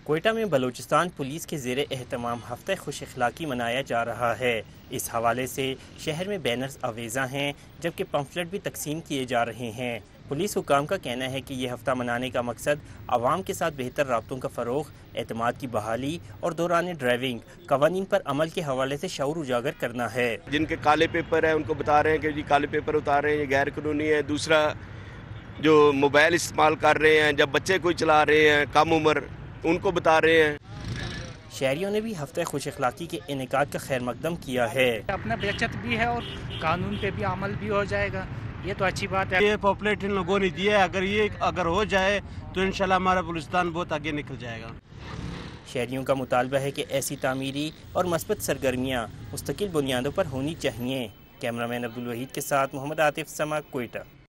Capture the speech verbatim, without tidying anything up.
कोयटा में बलूचिस्तान पुलिस के ज़ेरे एहतमाम हफ्ते खुश अखलाकी मनाया जा रहा है। इस हवाले से शहर में बैनर्स आवेज़ा हैं, जबकि पम्फलेट भी तकसीम किए जा रहे हैं। पुलिस हुकाम का कहना है कि यह हफ्ता मनाने का मकसद आवाम के साथ बेहतर राब्तों का फ़रोग़, एतमाद की बहाली और दौरान ड्राइविंग कवानीन पर अमल के हवाले से शऊर उजागर करना है। जिनके काले पेपर है उनको बता रहे हैं कि जी काले पेपर उतार रहे हैं, ये गैर कानूनी है। दूसरा, जो मोबाइल इस्तेमाल कर रहे हैं, जब बच्चे कोई चला रहे हैं कम उम्र, उनको बता रहे हैं। शहरियों ने भी हफ्ते खुश अखलाकी के इनेकाद का खैर मकदम किया है। अपना बचत भी है और कानून पे भी अमल भी हो जाएगा, ये तो अच्छी बात है। ये पॉपुलेट इन लोगों ने दिया है, अगर ये अगर हो जाए तो इंशाल्लाह हमारा बलूचिस्तान बहुत आगे निकल जाएगा। शहरियों का मुतालबा है कि ऐसी तामीरी और मस्बत सरगर्मियाँ मुस्तकिल बुनियादों पर होनी चाहिए। कैमरामैन अब्दुल वहीद के साथ मोहम्मद आतिफ समा, कोयटा।